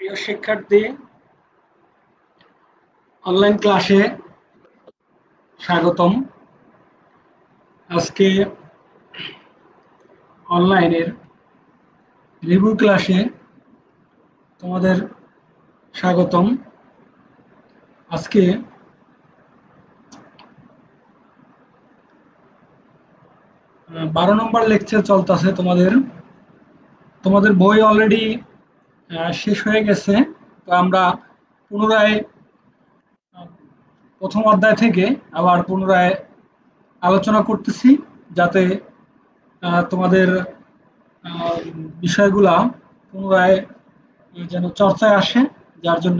প্রিয় শিক্ষার্থী, অনলাইন ক্লাসে স্বাগতম। আজকে অনলাইনের রিভিউ ক্লাসে তোমাদের স্বাগতম। আজকে 12 নম্বর লেকচার চলতেছে। তোমাদের বই অলরেডি শেষ হয়ে গেছে। তো আমরা পুনরায় প্রথম অধ্যায় থেকে আবার পুনরায় আলোচনা করতেছি, যাতে তোমাদের বিষয়গুলা পুনরায় যেন চর্চায় আসে, যার জন্য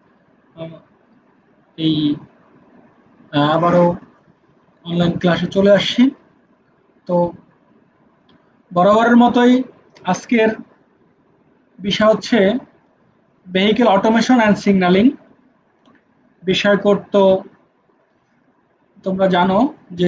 এই আবারও অনলাইন ক্লাসে চলে আসছি। তো বরাবরের মতোই আজকের বিষয় হচ্ছে ভেহিকেল অটোমেশন অ্যান্ড সিগন্যালিং। বিষয় কোড তো তোমরা জানো যে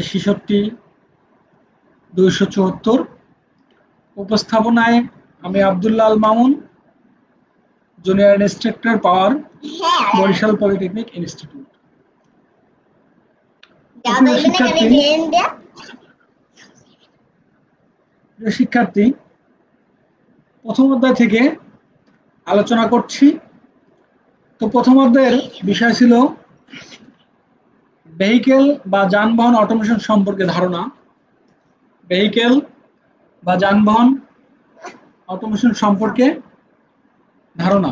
66-274। উপস্থাপনায় আমি Abdullah Al Mamun, junior instructor, power, Barishal polytechnic institute. শিক্ষার্থী, প্রথম অধ্যায় থেকে আলোচনা করছি। তো প্রথম অধ্যায়ের বিষয় ছিল ভেহিকেল বা যানবাহন অটোমেশন সম্পর্কে ধারণা। ভেহিকেল বা যানবাহন অটোমেশন সম্পর্কে ধারণা।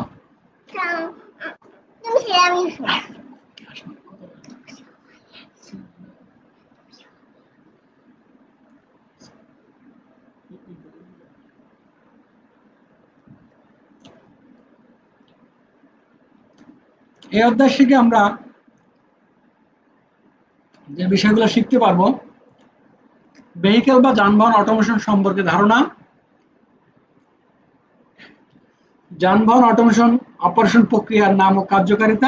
এই অধ্যায় থেকে আমরা যে বিষয়গুলো শিখতে পারবো: ভেহিকেল বা যানবাহন অটোমেশন সম্পর্কে ধারণা, যানবাহন অটোমেশন অপারেশন প্রক্রিয়ার নাম ও কার্যকারিতা,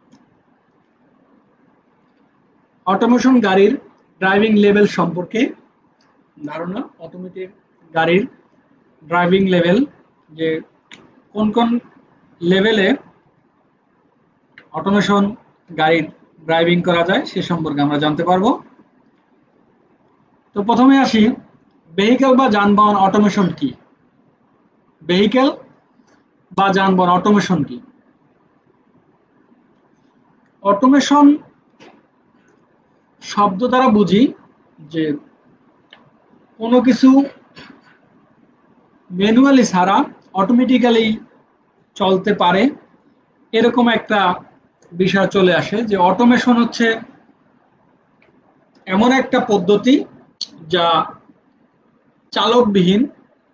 অটোমেশন গাড়ির ড্রাইভিং লেভেল সম্পর্কে ধারণা। অটোমেটিক গাড়ির ড্রাইভিং লেভেল, যে কোন কোন লেভেলে অটোমেশন গাড়ির ড্রাইভিং করা যায় সে সম্পর্কে আমরা জানতে পারবো। তো প্রথমে আসি, ভেহিকেল বা যানবাহন অটোমেশন কি? ভেহিকেল বা যানবাহন অটোমেশন কি? অটোমেশন শব্দ দ্বারা বুঝি যে কোনো কিছু ম্যানুয়ালি ছাড়া অটোমেটিক্যালি চলতে পারে, এরকম একটা বিষয় চলে আসে। যে অটোমেশন হচ্ছে এমন একটা পদ্ধতি যা চালকবিহীন,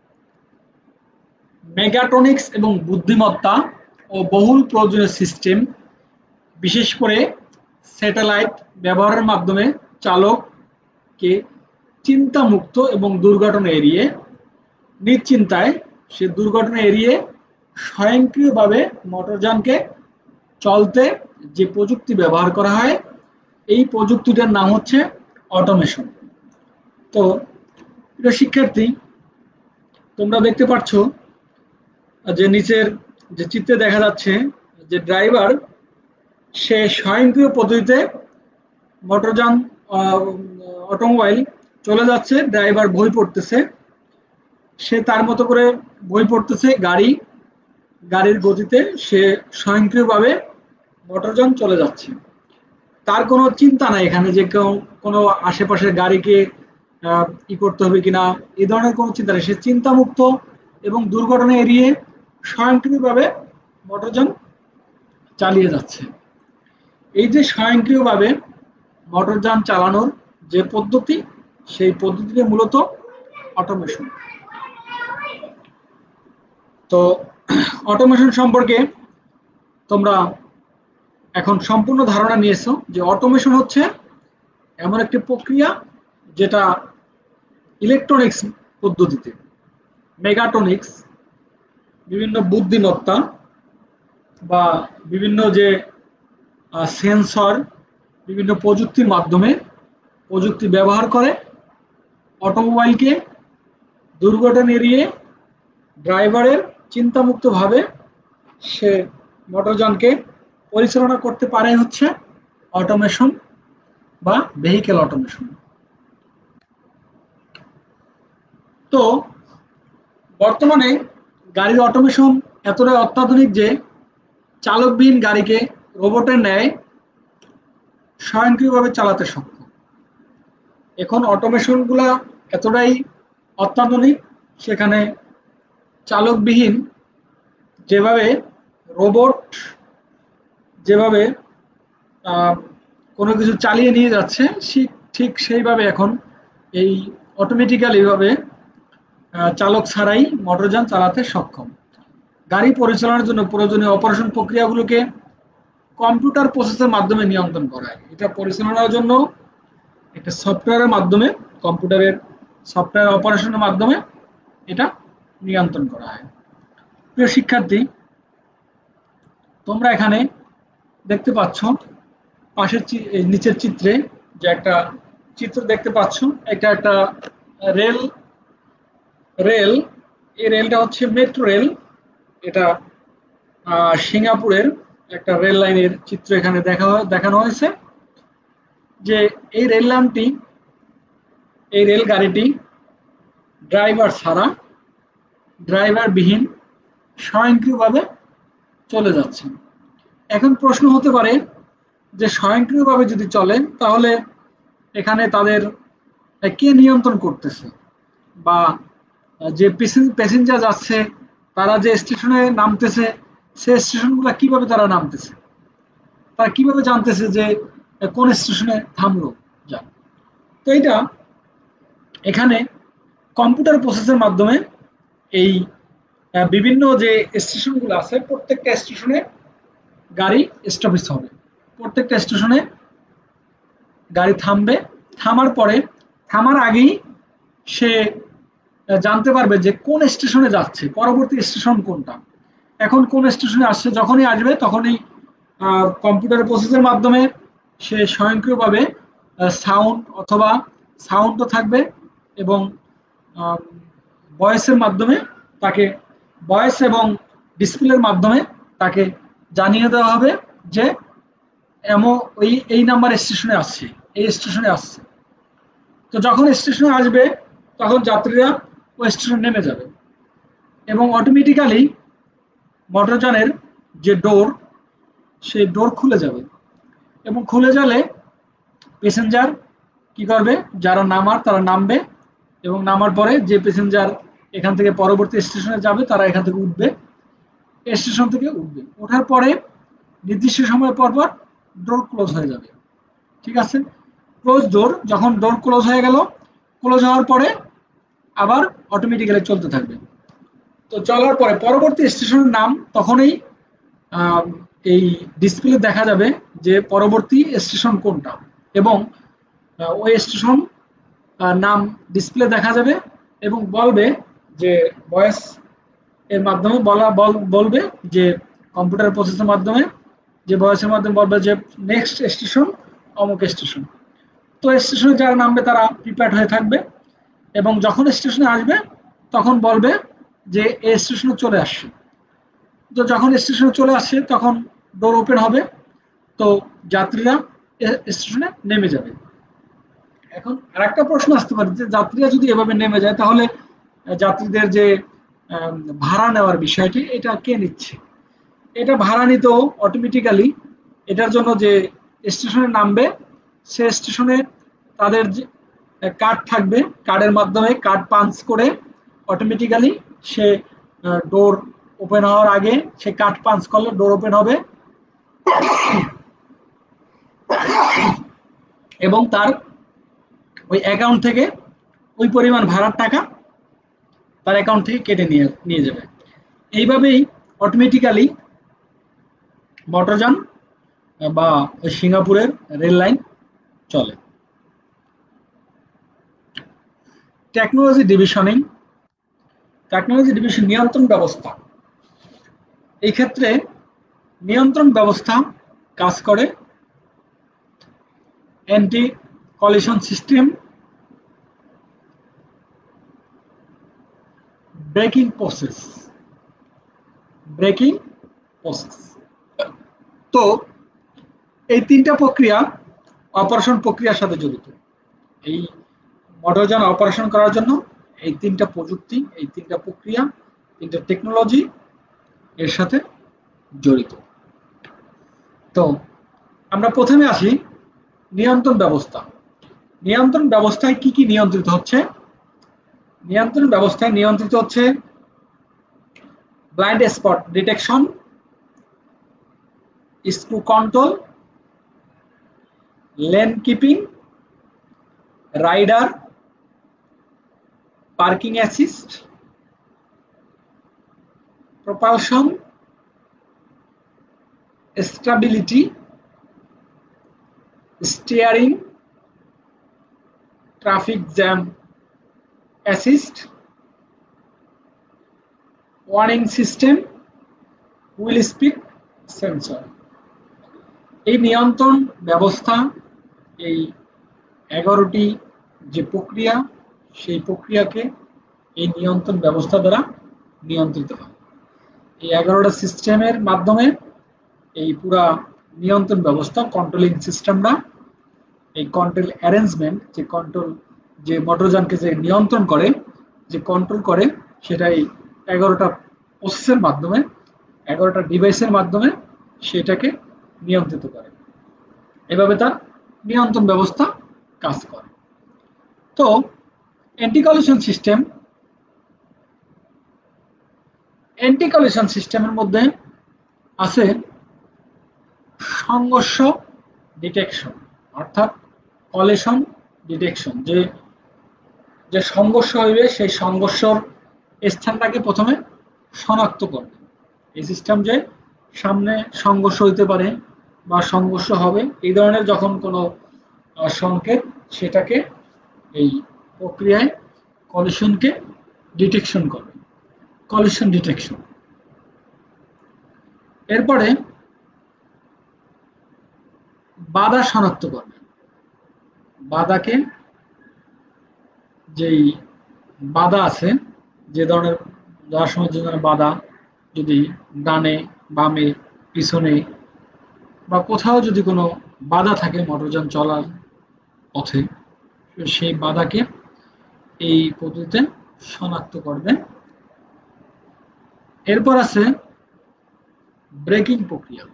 মেগাট্রনিক্স এবং বুদ্ধিমত্তা ও বহুল প্রয়োজনীয় সিস্টেম, বিশেষ করে স্যাটেলাইট ব্যবহারের মাধ্যমে চালককে চিন্তামুক্ত এবং দুর্ঘটনা এড়িয়ে নিশ্চিন্তায় সে দুর্ঘটনা এড়িয়ে স্বয়ংক্রিয়ভাবে মোটরযানকে চলতে যে প্রযুক্তি ব্যবহার করা হয়, এই প্রযুক্তিটার নাম হচ্ছে অটোমেশন। তো প্রিয় শিক্ষার্থী, তোমরা দেখতে পাচ্ছ যে নিচের যে চিত্রে দেখা যাচ্ছে যে ড্রাইভার সে স্বয়ংক্রিয় পদ্ধতিতে মোটরযান অটোমোবাইল চলে যাচ্ছে, ড্রাইভার বই পড়তেছে, সে তার মতো করে বই পড়তেছে, গাড়ির গতিতে সে স্বয়ংক্রিয়ভাবে মোটরযান চলে যাচ্ছে। তার কোনো চিন্তা নাই এখানে যে কোনো আশেপাশের গাড়িকে ই করতে হবে কিনা, এই ধরনের কোনো চিন্তা নেই। সে চিন্তামুক্ত এবং দুর্ঘটনা এড়িয়ে স্বয়ংক্রিয়ভাবে মোটরযান চালিয়ে যাচ্ছে। এই যে স্বয়ংক্রিয়ভাবে মোটরযান চালানোর যে পদ্ধতি, সেই পদ্ধতিটা মূলত অটোমেশন। তো অটোমেশন সম্পর্কে তোমরা এখন সম্পূর্ণ ধারণা নিয়েছো যে অটোমেশন হচ্ছে এমন একটি প্রক্রিয়া যেটা ইলেকট্রনিক্স পদ্ধতিতে, মেগাট্রনিক্স, বিভিন্ন বুদ্ধিমত্তা বা বিভিন্ন যে সেন্সর, বিভিন্ন প্রযুক্তির মাধ্যমে প্রযুক্তি ব্যবহার করে অটোমোবাইলকে দুর্ঘটনা এড়িয়ে ড্রাইভারের চিন্তামুক্তভাবে সে মোটরযানকে পরিচালনা করতে পারে হচ্ছে অটোমেশন বা ভেহিকেল অটোমেশন। তো বর্তমানে গাড়ির অটোমেশন এতটাই অত্যাধুনিক যে চালকবিহীন গাড়িকে রোবটের ন্যায় স্বয়ংক্রিয়ভাবে চালাতে সক্ষম। এখন অটোমেশনগুলা এতটাই অত্যাধুনিক, সেখানে চালকবিহীন যেভাবে রোবট যেভাবে কোনো কিছু চালিয়ে নিয়ে যাচ্ছে, ঠিক সেইভাবে এখন এই অটোমেটিক্যালিভাবে চালক ছাড়াই মোটরযান চালাতে সক্ষম। গাড়ি পরিচালনার জন্য প্রয়োজনীয় অপারেশন প্রক্রিয়াগুলোকে কম্পিউটার প্রসেসের মাধ্যমে নিয়ন্ত্রণ করা হয়। এটা পরিচালনার জন্য একটা সফটওয়্যারের মাধ্যমে, কম্পিউটারের সফটওয়্যার অপারেশনের মাধ্যমে এটা নিয়ন্ত্রণ করা হয়। প্রিয় শিক্ষার্থী, তোমরা এখানে দেখতে পাচ্ছ পাশের নিচের চিত্রে যে একটা চিত্র দেখতে পাচ্ছ, এটা একটা রেল রেল এই রেলটা হচ্ছে মেট্রো রেল। এটা সিঙ্গাপুরের একটা রেল লাইনের চিত্র এখানে দেখানো হয়েছে যে এই রেল লাইনটি, এই রেল গাড়িটি ড্রাইভার ছাড়া, ড্রাইভারবিহীন স্বয়ংক্রিয়ভাবে চলে যাচ্ছে। এখন প্রশ্ন হতে পারে যে স্বয়ংক্রিয়ভাবে যদি চলে তাহলে এখানে তাদের কে নিয়ন্ত্রণ করতেছে, বা যে প্যাসেঞ্জার যাচ্ছে তারা যে স্টেশনে নামতেছে সেই স্টেশনগুলো কিভাবে তারা নামতেছে, তারা কিভাবে জানতেছে যে কোন স্টেশনে থামলো যান। তো এটা এখানে কম্পিউটার প্রসেসের মাধ্যমে এই বিভিন্ন যে স্টেশনগুলো আছে প্রত্যেকটা স্টেশনে গাড়ি স্টপেজ হবে, প্রত্যেকটা স্টেশনে গাড়ি থামবে, থামার পরে থামার আগেই সে জানতে পারবে যে কোন স্টেশনে যাচ্ছে, পরবর্তী স্টেশন কোনটা, এখন কোন স্টেশনে আসছে। যখনই আসবে তখনই কম্পিউটার প্রসেসের মাধ্যমে সে স্বয়ংক্রিয়ভাবে সাউন্ড অথবা সাউন্ডও থাকবে এবং ভয়েসের মাধ্যমে তাকে, ভয়েস এবং ডিসপ্লের মাধ্যমে তাকে জানিয়ে দেওয়া হবে যে এই নাম্বার স্টেশনে আসছে, এই স্টেশনে আসছে। তো যখন স্টেশনে আসবে তখন যাত্রীরা ওই স্টেশনে নেমে যাবে এবং অটোমেটিক্যালি মোটরযানের যে ডোর, সেই ডোর খুলে যাবে এবং খুলে গেলে প্যাসেঞ্জার কি করবে, যারা নামার তারা নামবে এবং নামার পরে যে প্যাসেঞ্জার এখান থেকে পরবর্তী স্টেশনে যাবে তারা এখান থেকে উঠবে, স্টেশন থেকে উঠবে, ওঠার পরে নির্দিষ্ট সময় পর পর ডোর ক্লোজ হয়ে যাবে। ঠিক আছে, ক্লোজ ডোর, যখন ডোর ক্লোজ হয়ে গেল, ক্লোজ হওয়ার পরে আবার অটোমেটিক্যালি চলতে থাকবে। তো চলার পরে পরবর্তী স্টেশনের নাম তখনই এই ডিসপ্লে দেখা যাবে যে পরবর্তী স্টেশন কোনটা, এবং ওই স্টেশন নাম ডিসপ্লে দেখা যাবে এবং বলবে যে ভয়েস এর মাধ্যমে বলবে যে কম্পিউটার প্রসেসের মাধ্যমে, যে ভয়েসের মাধ্যমে বলবে যে নেক্সট স্টেশন অমুক স্টেশন। তো স্টেশনে যারা নামবে তারা প্রিপেয়ার্ড হয়ে থাকবে এবং যখন স্টেশনে আসবে তখন বলবে যে এই স্টেশনে চলে আসছে। তো যখন স্টেশনে চলে আসছে তখন ডোর ওপেন হবে, তো যাত্রীরা স্টেশনে নেমে যাবে। এখন আরেকটা প্রশ্ন আসতে পারে যে যাত্রীরা যদি এভাবে নেমে যায় তাহলে যাত্রীদের যে ভাড়া নেওয়ার বিষয়টি, এটা কে নিচ্ছে? এটা ভাড়া নিতেও অটোমেটিক্যালি এটার জন্য যে স্টেশনে নামবে সে স্টেশনে তাদের যে কার্ড থাকবে, কার্ডের মাধ্যমে কার্ড পাঞ্চ করে অটোমেটিক্যালি সে ডোর ওপেন হওয়ার আগে সে কার্ড পাঞ্চ করলে ডোর ওপেন হবে এবং তার ওই অ্যাকাউন্ট থেকে ওই পরিমাণ ভাড়ার টাকা তার অ্যাকাউন্ট থেকে কেটে নিয়ে যাবে। এইভাবেই অটোমেটিক্যালি মোটরযান বা সিঙ্গাপুরের রেল লাইন চলে। টেকনোলজি ডিভিশনিং, টেকনোলজি ডিভিশন নিয়ন্ত্রণ ব্যবস্থা। এই ক্ষেত্রে নিয়ন্ত্রণ ব্যবস্থা কাজ করে anti collision system, braking process, braking process. তো এই তিনটা প্রক্রিয়া অপারেশন প্রক্রিয়ার সাথে জড়িত। এই মোটরযান অপারেশন করার জন্য এই তিনটা প্রযুক্তি, এই তিনটা প্রক্রিয়া, তিনটা টেকনোলজি এর সাথে জড়িত। তো আমরা প্রথমে আসি নিয়ন্ত্রণ ব্যবস্থা। নিয়ন্ত্রণ ব্যবস্থায় কি কি নিয়ন্ত্রিত হচ্ছে? নিয়ন্ত্রণ ব্যবস্থায় নিয়ন্ত্রিত হচ্ছে blind spot detection, screw control, lane keeping, rider, parking assist, propulsion, stability, steering, traffic jam assist, warning system, wheel speed sensor. এই নিয়ন্ত্রণ ব্যবস্থা, এই 11টি যে প্রক্রিয়া, সেই প্রক্রিয়াকে এই নিয়ন্ত্রণ ব্যবস্থা দ্বারা নিয়ন্ত্রিত হয়। এই 11টা সিস্টেমের মাধ্যমে এই পুরা নিয়ন্ত্রণ ব্যবস্থা, কন্ট্রোলিং সিস্টেমটা, এই কন্ট্রোল অ্যারেঞ্জমেন্ট, যে মোটরযানকে যে নিয়ন্ত্রণ করে, যে কন্ট্রোল করে, সেটা এই 11টা প্রসেসের মাধ্যমে, 11টা ডিভাইসের মাধ্যমে সেটাকে নিয়ন্ত্রিত করে। এভাবে তার নিয়ন্ত্রণ ব্যবস্থা কাজ করে। তো অ্যান্টি কলিশন সিস্টেমের মধ্যে আছে সংঘর্ষ ডিটেকশন, অর্থাৎ কলিশন ডিটেকশন। যে সংঘর্ষ হইবে সেই সংঘর্ষর স্থানটাকে প্রথমে শনাক্ত করবে। এই সিস্টেম যে সামনে সংঘর্ষ হইতে পারে বা সংঘর্ষ হবে, এই ধরনের যখন কোনো সংকেত, সেটাকে এই প্রক্রিয়ায় কলিশনকে ডিটেকশন করবে, কলিশন ডিটেকশন। এরপরে বাধা শনাক্ত করবে। বাধাকে, যেই বাধা আছে, যে ধরনের যাওয়ার সময় যে ধরনের বাধা, যদি ডানে বামে পিছনে বা কোথাও যদি কোনো বাধা থাকে মোটরযান চলার পথে, সেই বাধাকে এই পদ্ধতিতে শনাক্ত করবে। এরপর আছে ব্রেকিং প্রক্রিয়া।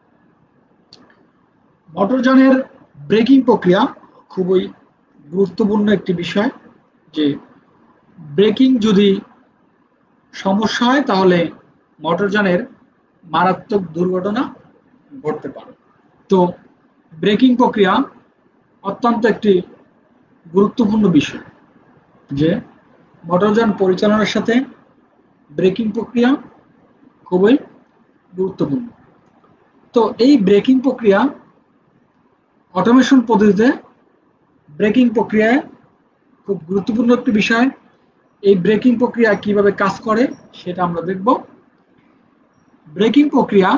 মোটরযানের ব্রেকিং প্রক্রিয়া খুবই গুরুত্বপূর্ণ একটি বিষয়। যে ব্রেকিং যদি সমস্যা হয়, তাহলে মোটরযানের মারাত্মক দুর্ঘটনা ঘটতে পারে। তো ব্রেকিং প্রক্রিয়া অত্যন্ত একটি গুরুত্বপূর্ণ বিষয়, যে মোটরযান পরিচালনার সাথে ব্রেকিং প্রক্রিয়া খুবই গুরুত্বপূর্ণ। তো এই ব্রেকিং প্রক্রিয়া অটোমেশন পদ্ধতিতে, ব্রেকিং প্রক্রিয়ায় খুব গুরুত্বপূর্ণ একটি বিষয়। এই ব্রেকিং প্রক্রিয়া কিভাবে কাজ করে সেটা আমরা দেখব। ব্রেকিং প্রক্রিয়া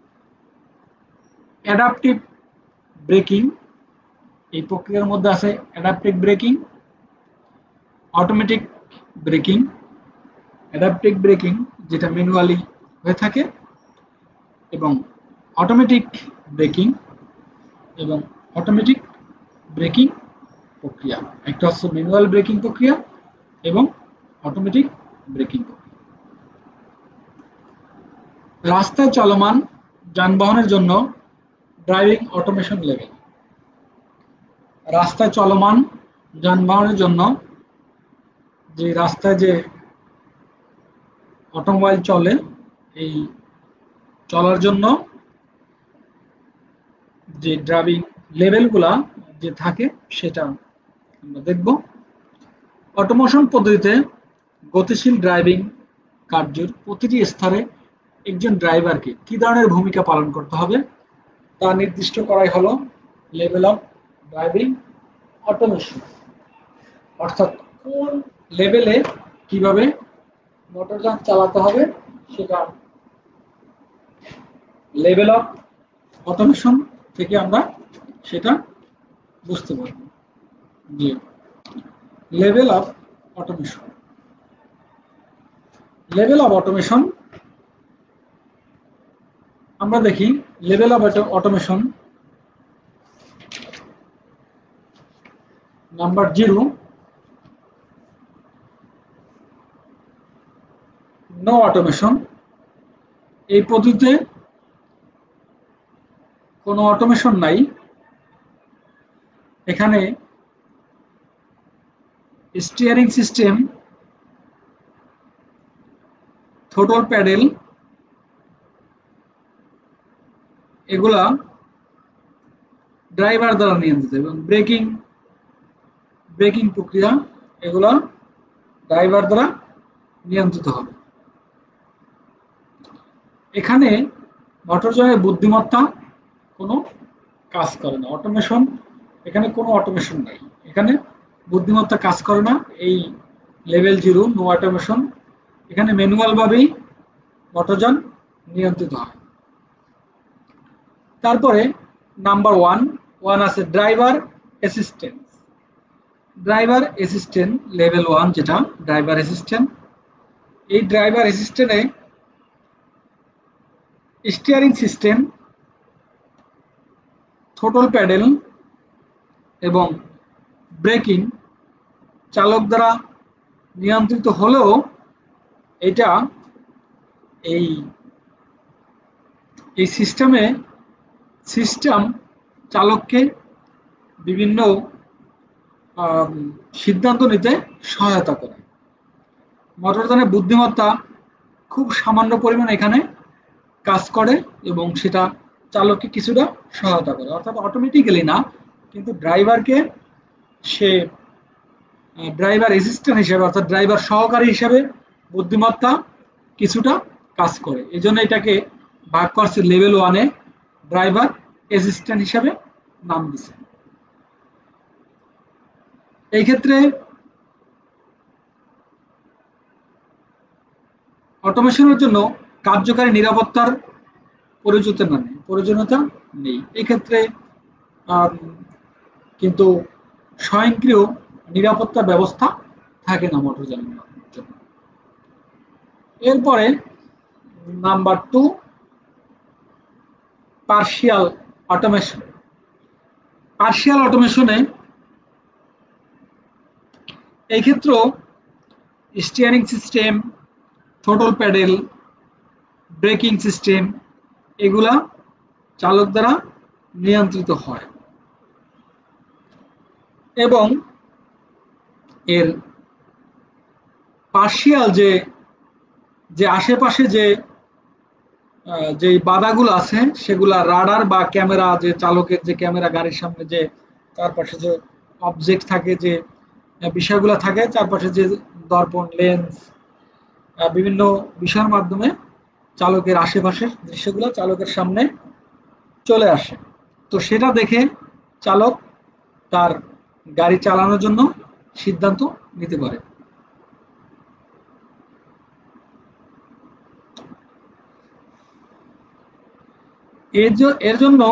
অ্যাডাপটিভ ব্রেকিং, এই প্রক্রিয়ার মধ্যে আছে adaptive braking, automatic braking. Adaptive braking যেটা ম্যানুয়ালি হয়ে থাকে, এবং অটোমেটিক ব্রেকিং, এবং অটোমেটিক ব্রেকিং প্রক্রিয়া। একটা হচ্ছে ম্যানুয়াল ব্রেকিং প্রক্রিয়া এবং অটোমেটিক ব্রেকিং প্রক্রিয়া। রাস্তায় চলমান যানবাহনের জন্য ড্রাইভিং অটোমেশন লেভেল। রাস্তায় চলমান যানবাহনের জন্য, যে রাস্তায় যে অটোমোবাইল চলে, এই চলার জন্য যে ড্রাইভিং লেভেলগুলা যে থাকে, সেটা আমরা দেখব। অটোমেশন পদ্ধতিতে গতিশীল ড্রাইভিং কার্যের প্রতিটি স্তরে একজন ড্রাইভারকে কি ধরনের ভূমিকা পালন করতে হবে তা নির্দিষ্ট করাই হলো লেভেল অফ ড্রাইভিং অটোমেশন। অর্থাৎ কোন লেভেলে কিভাবে মোটরযান চালাতে হবে, সেটা লেভেল অফ অটোমেশন থেকে আমরা সেটা বুঝতে পারব। যে level of automation, level of automation আমরা দেখি level of automation number 0, no automation. এই পদ্ধতিতে কোনো অটোমেশন নাই। এখানে স্টিয়ারিং সিস্টেম, থ্রোটল প্যাডেল এগুলা ড্রাইভার দ্বারা নিয়ন্ত্রিত এবং ব্রেকিং প্রক্রিয়া এগুলা ড্রাইভার দ্বারা নিয়ন্ত্রিত হবে। এখানে মোটরযানের বুদ্ধিমত্তা কোনো কাজ করে না। অটোমেশন, এখানে কোনো অটোমেশন নাই। এখানে বুদ্ধিমত্তা কাজ করে না। এই লেভেল 0, নো অটোমেশন। এখানে ম্যানুয়াল ভাবেই মোটরযান নিয়ন্ত্রিত হয়। তারপরে নাম্বার 1 আছে driver assistant. Driver assistant level 1 যেটা ড্রাইভার অ্যাসিস্ট্যান্ট। এই ড্রাইভার অ্যাসিস্ট্যান্টে স্টিয়ারিং সিস্টেম, থ্রোটল প্যাডেল এবং ব্রেকিং চালক দ্বারা নিয়ন্ত্রিত হলেও এটা এই সিস্টেম চালককে বিভিন্ন সিদ্ধান্ত নিতে সহায়তা করে। মোটরযানের বুদ্ধিমত্তা খুব সামান্য পরিমাণে এখানে কাজ করে এবং সেটা চালককে কিছুটা সহায়তা করে, অর্থাৎ অটোমেটিক্যালি না, কিন্তু ড্রাইভারকে সে ড্রাইভার অ্যাসিস্ট্যান্ট হিসেবে অর্থাৎ ড্রাইভার সহকারী হিসেবে বুদ্ধিমত্তা কিছুটা কাজ করে। এই জন্য এটাকে ভাগ করছে লেভেল 1-এ ড্রাইভার অ্যাসিস্ট্যান্ট হিসেবে নাম দিছে। এই ক্ষেত্রে অটোমেশনের জন্য কার্যকারী নিরাপত্তার প্রয়োজনীয়তা নেই। এক্ষেত্রে কিন্তু স্বয়ংক্রিয় নিরাপত্তা ব্যবস্থা থাকে না মোটরযানের জন্য। এরপরে নাম্বার 2, পার্শিয়াল অটোমেশন। পার্শিয়াল অটোমেশনে এই ক্ষেত্রে steering system, throttle pedal, braking system এগুলা চালক দ্বারা নিয়ন্ত্রিত হয় এবং এর পার্শিয়াল যে আশেপাশে যে বাধাগুলো আছে সেগুলা রাডার বা ক্যামেরা, যে চালকের যে ক্যামেরা, গাড়ির সামনে যে চারপাশে যে অবজেক্ট থাকে, যে বিষয়গুলো থাকে চারপাশে, যে দর্পণ, লেন্স, বিভিন্ন বিষয়ের মাধ্যমে চালকের আশেপাশের দৃশ্যগুলো চালকের সামনে চলে আসে। তো সেটা দেখে চালক তার গাড়ি চালানোর জন্য সিদ্ধান্ত নিতে পারে। এর জন্য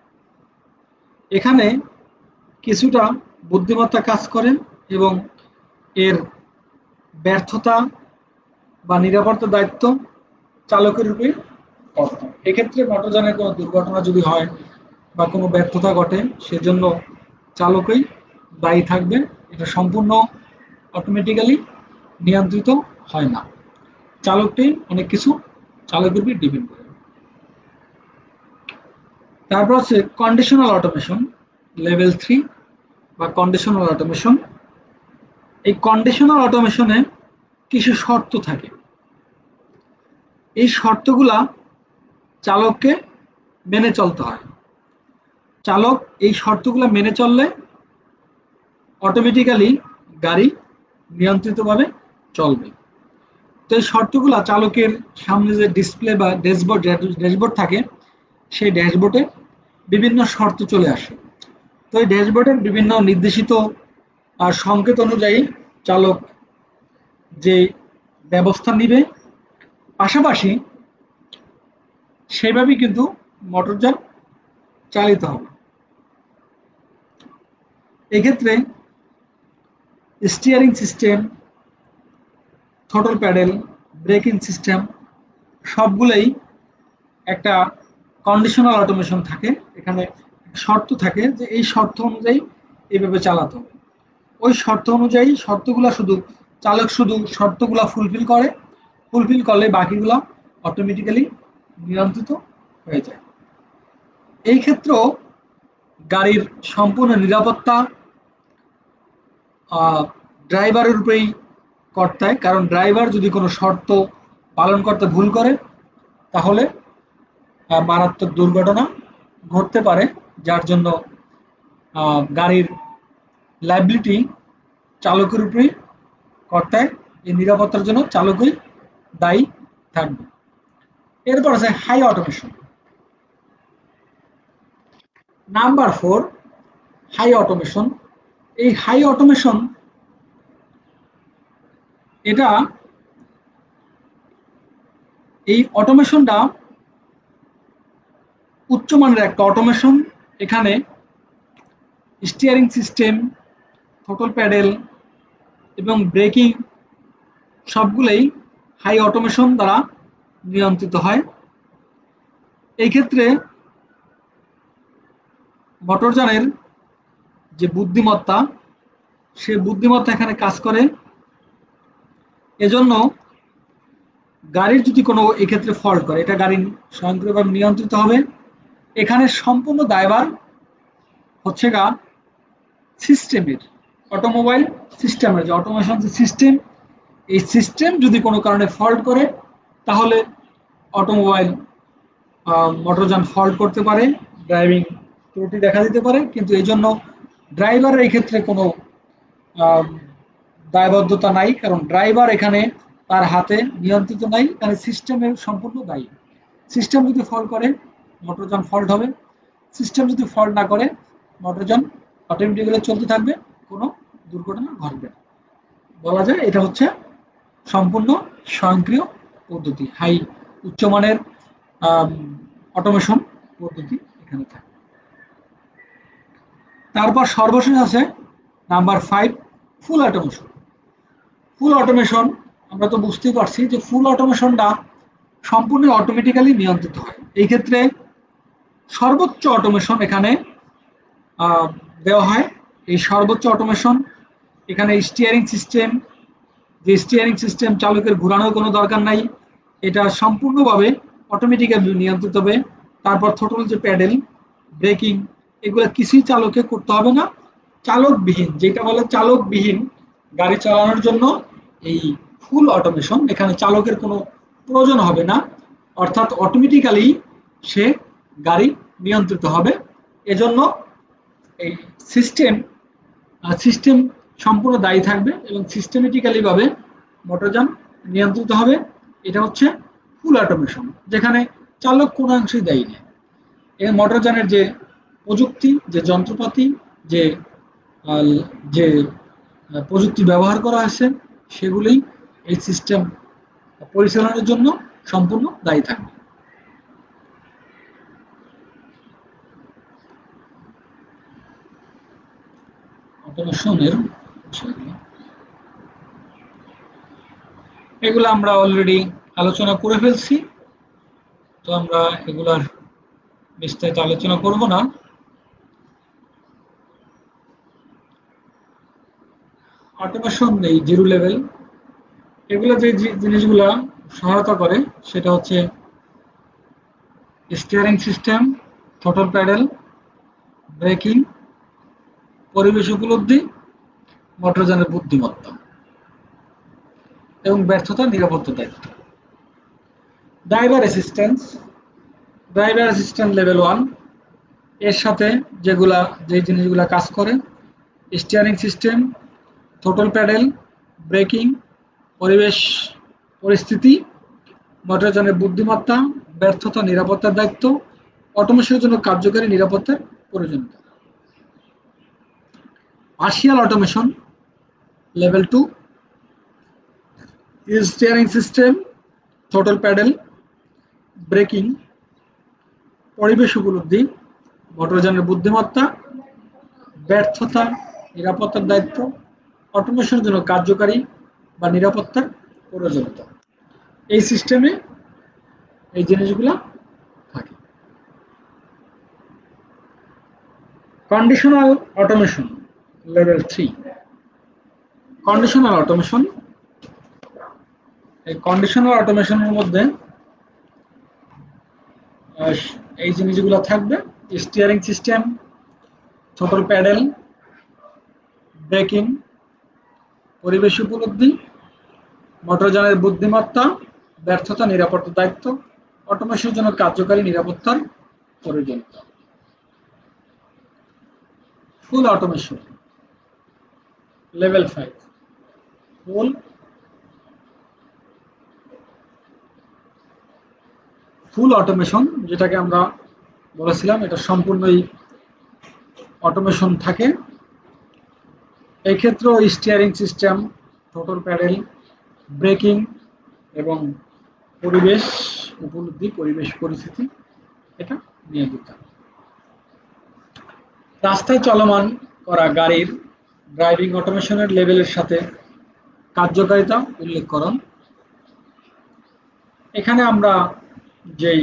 এখানে কিছুটা বুদ্ধিমত্তা কাজ করে এবং এর ব্যর্থতা বা নিরাপত্তার দায়িত্ব চালকের উপরে অর্পণ। এক্ষেত্রে মোটরযানের কোনো দুর্ঘটনা যদি হয় বা কোনো ব্যর্থতা ঘটে, সেজন্য চালকই দায়ী থাকবে। এটা সম্পূর্ণ অটোমেটিক্যালি নিয়ন্ত্রিত হয় না, চালকটি অনেক কিছু চালকের উপর ডিপেন্ড করে। তারপর হচ্ছে কন্ডিশনাল অটোমেশন লেভেল 3 বা কন্ডিশনাল অটোমেশন। এই কন্ডিশনাল অটোমেশনে কিছু শর্ত থাকে। এই শর্তগুলা চালককে মেনে চলতে হয়। চালক এই শর্তগুলো মেনে চললে অটোমেটিক্যালি গাড়ি নিয়ন্ত্রিতভাবে চলবে। তো এই শর্তগুলো চালকের সামনে যে ডিসপ্লে বা ড্যাশবোর্ড থাকে, সেই ড্যাশবোর্ডে বিভিন্ন শর্ত চলে আসে। তো এই ড্যাশবোর্ডের বিভিন্ন নির্দেশিত সংকেত অনুযায়ী চালক যে ব্যবস্থা নিবে, পাশাপাশি সেইভাবেই কিন্তু মোটরযান চালিত হবে। এক্ষেত্রে steering system, throttle pedal, braking system সবগুলোই একটা কন্ডিশনাল অটোমেশন থাকে, এখানে শর্ত থাকে যে এই শর্ত অনুযায়ী এইভাবে চালাতে হবে। ওই শর্ত অনুযায়ী শর্তগুলা চালক শুধু শর্তগুলা ফুলফিল করলে বাকিগুলা অটোমেটিক্যালি নিয়ন্ত্রিত হয়ে যায়। এই ক্ষেত্রেও গাড়ির সম্পূর্ণ নিরাপত্তা ড্রাইভারের উপরেই কর্তায়, কারণ ড্রাইভার যদি কোনো শর্ত পালন করতে ভুল করে তাহলে মারাত্মক দুর্ঘটনা ঘটতে পারে, যার জন্য গাড়ির লাইবিলিটি চালকের উপরেই কর্তায়। এই নিরাপত্তার জন্য চালকই দায়ী থাকবে। এরপর আছে high automation. Number 4, high automation. এই হাই অটোমেশন এই অটোমেশনটা উচ্চমানের একটা অটোমেশন। এখানে স্টিয়ারিং সিস্টেম, থ্রোটল প্যাডেল এবং ব্রেকিং সবগুলোই হাই অটোমেশন দ্বারা নিয়ন্ত্রিত হয়। এই ক্ষেত্রে মোটরযানের যে বুদ্ধিমত্তা, সে বুদ্ধিমত্তা এখানে কাজ করে। এজন্য গাড়ির যদি কোনো এক্ষেত্রে ফল্ট করে, এটা গাড়ি স্বয়ংক্রিয়ভাবে নিয়ন্ত্রিত হবে। এখানে সম্পূর্ণ দায়ভার হচ্ছে সিস্টেমের, অটোমোবাইল সিস্টেমের যে অটোমেশন সিস্টেম, এই সিস্টেম যদি কোনো কারণে ফল্ট করে তাহলে মোটরযান ফল্ট করতে পারে, ড্রাইভিং ত্রুটি দেখা দিতে পারে, কিন্তু এই জন্য ড্রাইভারের এই ক্ষেত্রে কোনো দায়বদ্ধতা নাই, কারণ ড্রাইভার এখানে তার হাতে নিয়ন্ত্রিত নাই, এখানে সিস্টেমের সম্পূর্ণ দায়ী। সিস্টেম যদি ফল্ট করে মোটরযান ফল্ট হবে, সিস্টেম যদি ফল্ট না করে মোটরযান অটোমেটিক্যালি চলতে থাকবে, কোনো দুর্ঘটনা ঘটবে না। বলা যায় এটা হচ্ছে সম্পূর্ণ স্বয়ংক্রিয় পদ্ধতি, উচ্চমানের অটোমেশন পদ্ধতি এখানে থাকে। তারপর সর্বশেষ আছে number 5, full automation. Full automation আমরা তো বুঝতেই পারছি যে ফুল অটোমেশনটা সম্পূর্ণ অটোমেটিক্যালি নিয়ন্ত্রিত হয়। এই ক্ষেত্রে সর্বোচ্চ অটোমেশন এখানে দেওয়া হয়। এই সর্বোচ্চ অটোমেশন এখানে স্টিয়ারিং সিস্টেম চালকের ঘোরানোর কোনো দরকার নাই, এটা সম্পূর্ণভাবে অটোমেটিক্যালি নিয়ন্ত্রিত হবে। তারপর থ্রোটল যে প্যাডেল, ব্রেকিং, এগুলো কিছুই চালকে করতে হবে না। চালকবিহীন, যেটা বলে চালকবিহীন গাড়ি চালানোর জন্য এই ফুল অটোমেশন, এখানে চালকের কোনো প্রয়োজন হবে না, অর্থাৎ অটোমেটিক্যালি সে গাড়ি নিয়ন্ত্রিত হবে। এজন্য এই সিস্টেম সম্পূর্ণ দায়ী থাকবে এবং সিস্টেমেটিক্যালি ভাবে মোটরযান নিয়ন্ত্রিত হবে। এটা হচ্ছে ফুল অটোমেশন, যেখানে চালক কোনো অংশেই দায়ী নেই। এই মোটরযানের যে প্রযুক্তি, যে যন্ত্রপাতি, যে প্রযুক্তি ব্যবহার করা হয়েছে, সেগুলি এই সিস্টেম পরিচালনার জন্য সম্পূর্ণ দায়ী থাকবে। অটোমেশনের এগুলো আমরা অলরেডি আলোচনা করে ফেলছি, তো আমরা এগুলার বিস্তারিত আলোচনা করব না। অটোমেশন এই জিরো লেভেল, এগুলো যে জিনিসগুলা সহায়তা করে সেটা হচ্ছে steering system, throttle pedal, braking, পরিবেশ উপলব্ধি, মোটরযানের বুদ্ধিমত্তা এবং ব্যর্থতা নিরাপত্তা দায়িত্ব। ড্রাইভার অ্যাসিস্ট্যান্ট লেভেল 1, এর সাথে যে জিনিসগুলা কাজ করে steering system, throttle pedal, braking, পরিস্থিতি, মোটরযানের বুদ্ধিমত্তা, ব্যর্থতা নিরাপত্তার দায়িত্ব, অটোমেশনের জন্য কার্যকরী নিরাপত্তার প্রয়োজনীয়তা। Partial automation level 2, steering system, throttle pedal, braking, পরিবেশ উপলব্ধি, মোটরযানের বুদ্ধিমত্তা, ব্যর্থতা নিরাপত্তার দায়িত্ব, অটোমেশনের জন্য কার্যকারী বা নিরাপত্তার প্রয়োজনীয়তা। এই সিস্টেমে এই জিনিসগুলো থাকে। Conditional automation level 3। Conditional automation, এই কন্ডিশনাল অটোমেশনের মধ্যে এই জিনিসগুলো থাকবে: steering system, throttle pedal, braking, পরিবেশ উপলব্ধি, মোটরযানের বুদ্ধিমত্তা, ব্যর্থতা নিরাপত্তা দায়িত্ব, অটোমেশনের জন্য কার্যকারী নিরাপত্তার প্রয়োজনীয়তা। Full automation level 5। Full automation যেটাকে আমরা বলেছিলাম, এটা সম্পূর্ণই অটোমেশন থাকে। এই ক্ষেত্রে steering system, throttle pedal, braking এবং পরিবেশ উপলব্ধি, পরিবেশ পরিস্থিতি এটা নিয়ন্ত্রিত। রাস্তায় চলমান করা গাড়ির ড্রাইভিং অটোমেশনের লেভেলের সাথে কার্যকারিতা উল্লেখ করুন। এখানে আমরা যেই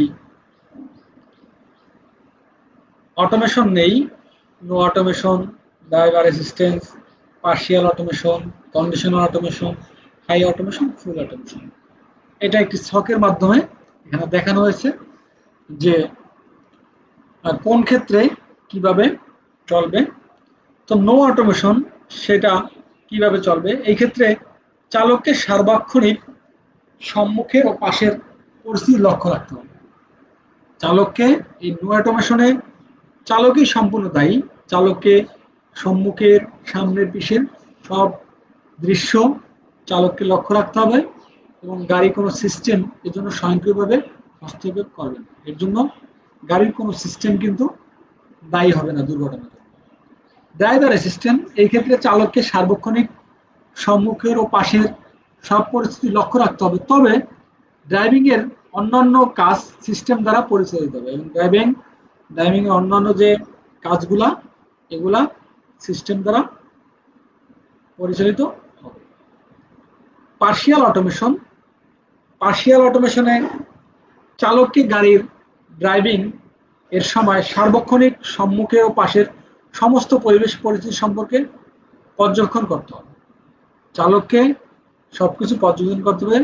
অটোমেশন নেই, no automation, driver assistance, partial automation, conditional automation, high automation, full automation, এটা একটি ছকের মাধ্যমে এখানে দেখানো হয়েছে যে কোন ক্ষেত্রে কিভাবে চলবে। তো নো অটোমেশন সেটা কিভাবে চলবে, এই ক্ষেত্রে চালককে সার্বক্ষণিক সম্মুখের ও পাশের পরিস্থিতি লক্ষ্য রাখতে হবে। চালককে এই নো অটোমেশনে চালকই সম্পূর্ণ দায়ী। চালককে সম্মুখের, সামনের, পিছের সব দৃশ্য চালককে লক্ষ্য রাখতে হবে এবং গাড়ি কোনো সিস্টেম এর জন্য স্বয়ংক্রিয়ভাবে হস্তক্ষেপ করবে না। এর জন্য গাড়ির কোনো সিস্টেম কিন্তু দায়ী হবে না দুর্ঘটনাতে। ড্রাইভার অ্যাসিস্ট্যান্ট, এই ক্ষেত্রে চালককে সার্বক্ষণিক সম্মুখের ও পাশের সব পরিস্থিতি লক্ষ্য রাখতে হবে, তবে ড্রাইভিং এর অন্যান্য কাজ সিস্টেম দ্বারা পরিচালিত হবে এবং ড্রাইভিং এর অন্যান্য যে কাজগুলা এগুলা সিস্টেম দ্বারা পরিচালিত হবে। পার্শিয়াল অটোমেশন, পার্শিয়াল অটোমেশনে চালককে গাড়ির ড্রাইভিং এর সময় সার্বক্ষণিক সম্মুখে ও পাশের সমস্ত পরিবেশ পরিস্থিতি সম্পর্কে পর্যবেক্ষণ করতে হবে। চালককে সবকিছু পর্যবেক্ষণ করতে হবে।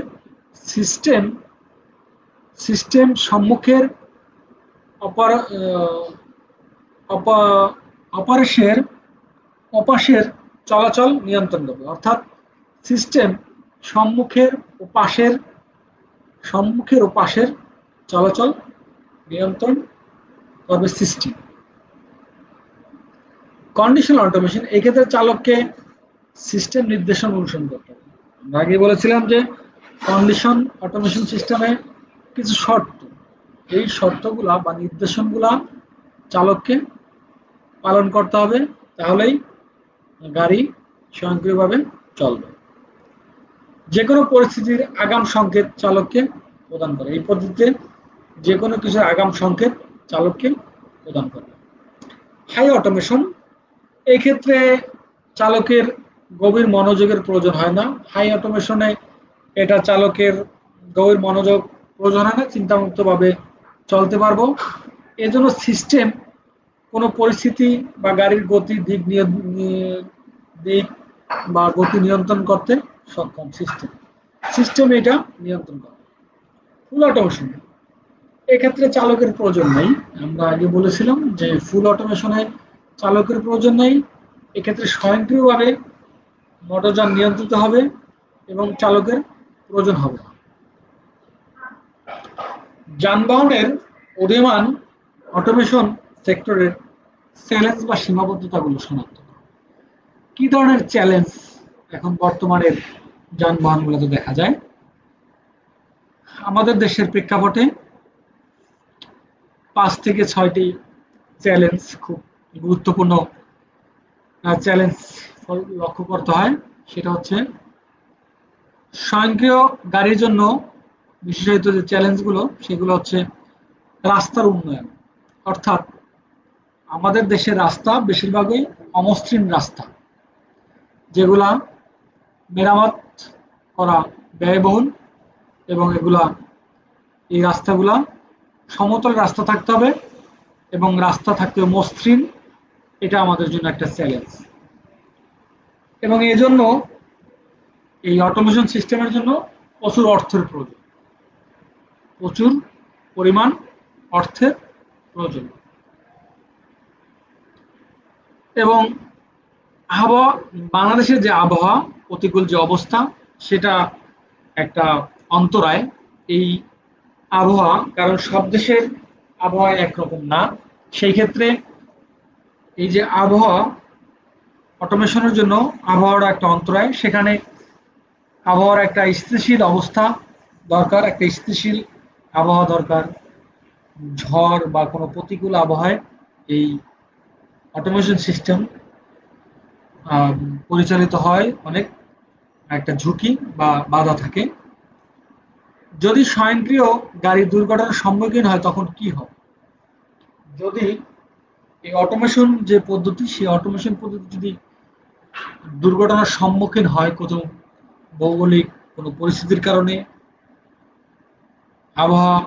সিস্টেম সম্মুখের অপাশের চলাচল নিয়ন্ত্রণ করবে, অর্থাৎ সিস্টেম সম্মুখের ও পাশের চলাচল নিয়ন্ত্রণ করবে সিস্টেম। কন্ডিশনাল অটোমেশন, এক্ষেত্রে চালককে সিস্টেম নির্দেশন অনুসরণ করতে হবে। আমরা আগে বলেছিলাম যে কন্ডিশন অটোমেশন সিস্টেমে কিছু শর্ত, এই শর্তগুলা বা নির্দেশনগুলা চালককে পালন করতে হবে, তাহলেই গাড়ি স্বয়ংক্রিয়ভাবে চলবে। যে কোনো পরিস্থিতির আগাম সংকেত চালককে প্রদান করে, এই পদ্ধতিতে যে কোনো কিছুর আগাম সংকেত চালককে প্রদান করে। হাই অটোমেশন, এই ক্ষেত্রে চালকের গভীর মনোযোগের প্রয়োজন হয় না। হাই অটোমেশনে এটা চালকের গভীর মনোযোগ প্রয়োজন হয় না, চিন্তামুক্তভাবে চলতে পারবো। এজন্য সিস্টেম কোনো পরিস্থিতি বা গাড়ির গতির দিক বা গতি নিয়ন্ত্রণ করতে সক্ষম। সিস্টেম এটা নিয়ন্ত্রণ করে। ফুল অটোমেশন, এক্ষেত্রে চালকের প্রয়োজন নেই। আমরা আগে বলেছিলাম যে ফুল অটোমেশনে চালকের প্রয়োজন নেই। এক্ষেত্রে স্বয়ংক্রিয়ভাবে মোটরযান নিয়ন্ত্রিত হবে এবং চালকের প্রয়োজন হবে না। যানবাহনের উদীয়মান অটোমেশন সেক্টরের চ্যালেঞ্জ বা সীমাবদ্ধতাগুলো শনাক্ত করা। কি ধরনের চ্যালেঞ্জ এখন বর্তমানের যানবাহনগুলোতে দেখা যায়? আমাদের দেশের প্রেক্ষাপটে 5 থেকে 6টি চ্যালেঞ্জ, খুব গুরুত্বপূর্ণ চ্যালেঞ্জ লক্ষ্য করতে হয়। সেটা হচ্ছে স্বয়ংক্রিয় গাড়ির জন্য বিশেষায়িত যে চ্যালেঞ্জগুলো, সেগুলো হচ্ছে রাস্তার উন্নয়ন, অর্থাৎ আমাদের দেশের রাস্তা বেশিরভাগই অমসৃণ রাস্তা, যেগুলা মেরামত করা ব্যয়বহুল এবং এই রাস্তাগুলা সমতল রাস্তা থাকতে হবে এবং রাস্তা থাকতে হবে মসৃণ এটা আমাদের জন্য একটা চ্যালেঞ্জ। এবং এই জন্য এই অটোমেশন সিস্টেমের জন্য প্রচুর অর্থের প্রয়োজন, প্রচুর পরিমাণ অর্থের প্রয়োজন। এবং আবহাওয়া, বাংলাদেশের যে আবহাওয়া প্রতিকূল যে অবস্থা, সেটা একটা অন্তরায় এই আবহাওয়া, কারণ সব দেশের আবহাওয়া একরকম না। সেই ক্ষেত্রে এই যে আবহাওয়া, অটোমেশনের জন্য আবহাওয়ার একটা অন্তরায়, সেখানে আবহাওয়ার একটা স্থিতিশীল অবস্থা দরকার, একটা স্থিতিশীল আবহাওয়া দরকার। ঝড় বা কোনো প্রতিকূল আবহাওয়ায় এই অটোমেশন সিস্টেম পরিচালিত হয়, অনেক একটা ঝুঁকি বা বাধা থাকে। যদি স্বয়ংক্রিয় গাড়ি দুর্ঘটনার সম্মুখীন হয় তখন কি হবে? যদি এই অটোমেশন যে পদ্ধতি, সেই অটোমেশন পদ্ধতি যদি দুর্ঘটনার সম্মুখীন হয় কোনো ভৌগোলিক কোনো পরিস্থিতির কারণে, আবহাওয়া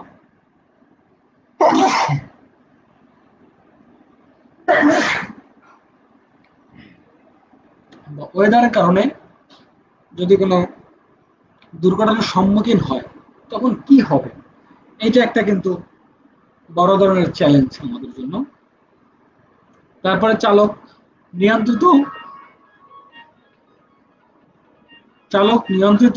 বা ওয়েদারের কারণে যদি কোনো দুর্ঘটনার সম্মুখীন হয় তখন কি হবে? এটা একটা কিন্তু বড় ধরনের চ্যালেঞ্জ আমাদের জন্য। তারপরে নিয়ন্ত্রিত চালক নিয়ন্ত্রিত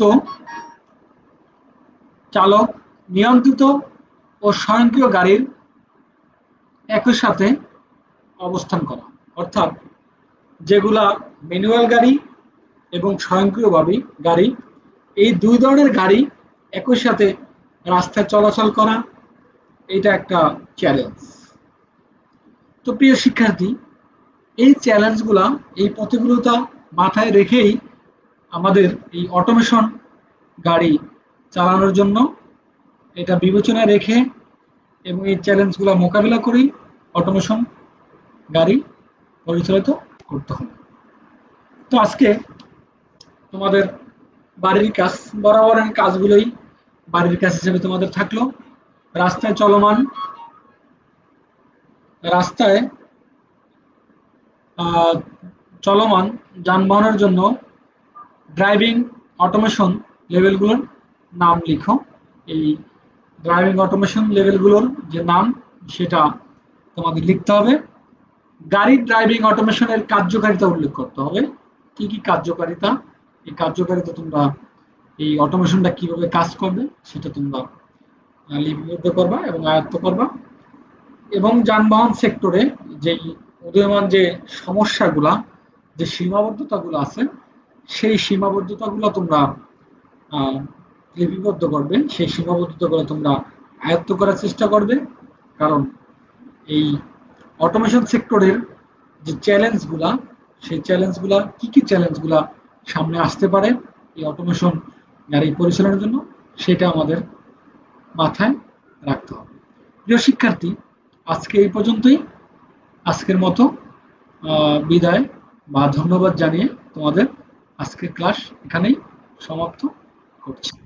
চালক নিয়ন্ত্রিত ও স্বয়ংক্রিয় গাড়ির একই সাথে অবস্থান করা, অর্থাৎ যেগুলা ম্যানুয়াল গাড়ি এবং স্বয়ংক্রিয়ভাবে গাড়ি, এই দুই ধরনের গাড়ি একই সাথে রাস্তায় চলাচল করা, এটা একটা চ্যালেঞ্জ। তো প্রিয় শিক্ষার্থী, এই চ্যালেঞ্জগুলা, এই প্রতিকূলতা মাথায় রেখেই আমাদের এই অটোমেশন গাড়ি চালানোর জন্য এটা বিবেচনায় রেখে এবং এই চ্যালেঞ্জগুলো মোকাবিলা করেই অটোমেশন গাড়ি পরিচালিত করতে হবে। তো আজকে তোমাদের বাড়ির কাজ, বরাবরের কাজগুলোই বাড়ির কাজ হিসেবে তোমাদের থাকলো। রাস্তায় চলমান যানবাহনের জন্য ড্রাইভিং অটোমেশন লেভেলগুলোর নাম লিখো। এই ড্রাইভিং অটোমেশন লেভেলগুলোর যে নাম, সেটা তোমাদের লিখতে হবে। গাড়ির ড্রাইভিং অটোমেশনের কার্যকারিতা উল্লেখ করতে হবে, কি কি কার্যকারিতা, এই কার্যকারিতা তোমরা এই অটোমেশনটা কিভাবে কাজ করবে সেটা তোমরা লিপিবদ্ধ করবা এবং আয়ত্ত করবা। এবং যানবাহন সেক্টরে যে উদীয়মান যে সমস্যাগুলা, যে সীমাবদ্ধতাগুলো আছে, সেই সীমাবদ্ধতাগুলো তোমরা লিপিবদ্ধ করবে, সেই সীমাবদ্ধতাগুলো তোমরা আয়ত্ত করার চেষ্টা করবে। কারণ এই অটোমেশন সেক্টরের যে চ্যালেঞ্জগুলা, সেই চ্যালেঞ্জগুলা কি চ্যালেঞ্জগুলা সামনে আসতে পারে এই অটোমেশন গাড়ি পরিচালনার জন্য, সেটা আমাদের মাথায় রাখতে হবে। প্রিয় শিক্ষার্থী, আজকে এই পর্যন্তই। আজকের মতো বিদায় বা ধন্যবাদ জানিয়ে তোমাদের আজকের ক্লাস এখানেই সমাপ্ত করছি।